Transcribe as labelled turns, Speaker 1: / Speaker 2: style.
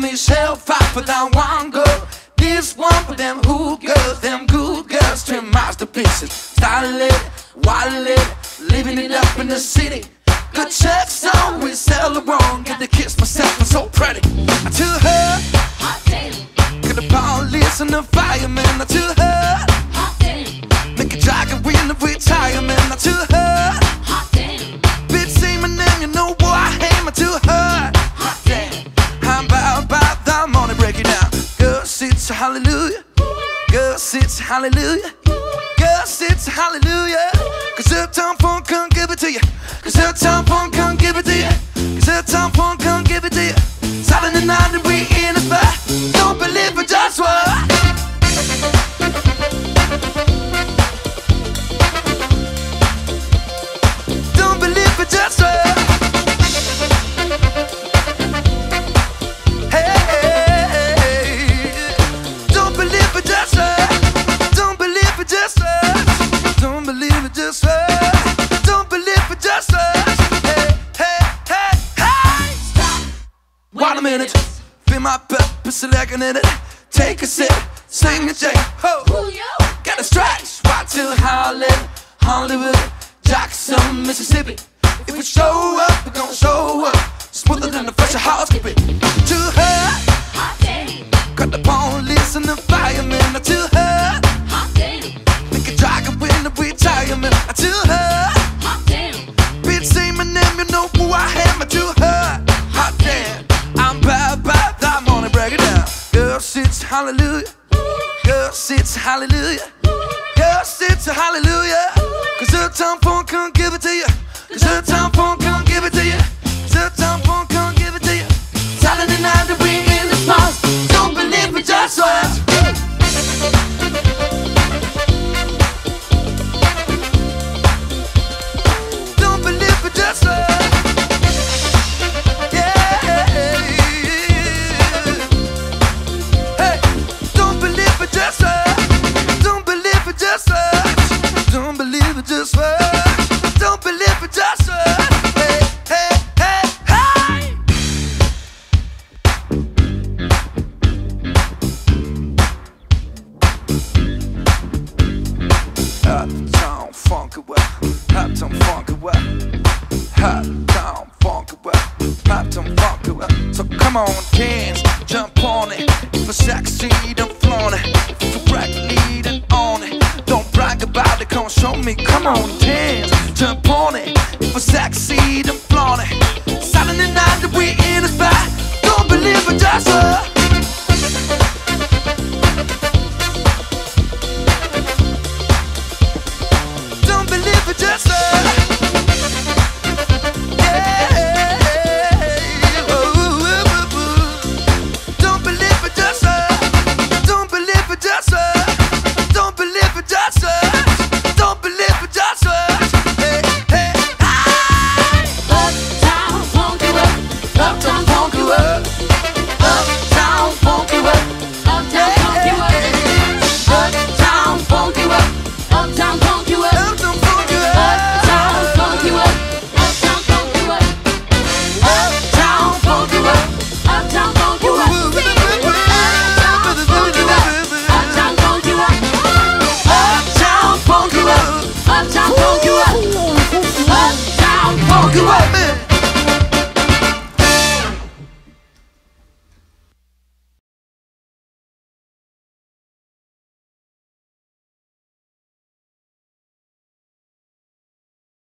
Speaker 1: this hellfire for that one girl. This one for them who girls, them good girls, trim masterpieces. Style it, wild it, living it up in the city. Good church song, we celebrate. Get to kiss myself, I'm so pretty. I to her,
Speaker 2: hot damn.
Speaker 1: get the police and the firemen. I to her,
Speaker 2: Hot damn.
Speaker 1: make a dragon win the retirement. I to her,
Speaker 2: Hot damn.
Speaker 1: bitch say my name, you know boy I aim. I to her,
Speaker 2: Hot damn.
Speaker 1: I'm about that money, break it down. Girl, sits hallelujah. Girl, sits hallelujah. Girl, sits hallelujah. Cause Uptown Funk can't give it to you. Cause Uptown Funk can't give it to you. Cause Uptown Funk can't give it to you. Saturday night and we in the spot. Don't believe it, just what? Don't believe it, just what? Wait a minute, feel my purpose, selecting it. Take a sip, sing a J. Ho,
Speaker 2: Julio.
Speaker 1: got a stretch, right to Hollywood, Hollywood, Jackson, Mississippi. If we show up, we're gonna show up, smoother than the fresh housekeeping. To her,
Speaker 2: Hot damn.
Speaker 1: got the police and the firemen. To her,
Speaker 2: Hot damn.
Speaker 1: make a dragon win the retirement. To her,
Speaker 2: Hot damn.
Speaker 1: bitch say my name, you know who I am. To her, hot damn. I'm bad, that morning, break it down. Girl, sits hallelujah. Girl, sits hallelujah. Girl, sits hallelujah. Cause Uptown Funk can't give it to you. Cause Uptown Funk can't give it to you. Cause Uptown Funk can't give it to you. Saturday night that we in the spot. Don't believe me, just watch. Don't believe me, just watch. Don't believe it, just watch. Don't believe it, just watch. Hey, hey, hey, hey. Uptown Funk it well, Uptown Funk it well, Uptown Funk it well, Uptown Funk it well. So come on, dance, jump on it. If it's sexy, then flaunt it. If it's correctly, then own it. Don't brag about it, come show me. Come on, dance, jump on it. If it's sexy, then flaunt it. Saturday night that we in the spot. Don't believe it, just don't believe it, just don't believe it, just don't believe it, just don't believe it, just don't believe it, just hey, hey, hey.
Speaker 2: Uptown Funk it up.
Speaker 1: Uptown Funk it up. Uptown Funk it up.
Speaker 2: Uptown Funk it up.
Speaker 1: Uptown Funk it up.
Speaker 2: Uptown Funk it up.
Speaker 1: Uptown Funk it up.
Speaker 2: Uptown Funk it up. Uptown Funk it up.
Speaker 1: Uptown Funk it up.
Speaker 2: Uptown Funk it up. Uptown Funk it up. Uptown Funk it up.
Speaker 1: Uptown Funk it up.
Speaker 2: Uptown Funk it up. Uptown Funk it up.
Speaker 1: Funk it up.